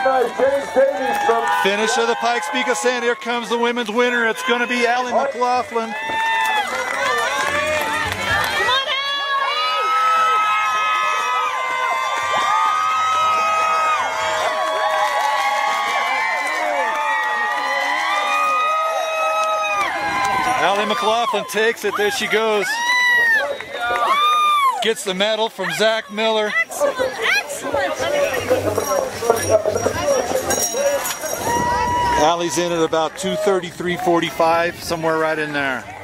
Finish of the Pikes Peak Ascent. Here comes the women's winner. It's going to be Allie McLaughlin. Allie McLaughlin takes it. There she goes. Gets the medal from Zach Miller. Excellent, excellent. Allie's in at about 2:33:45, somewhere right in there.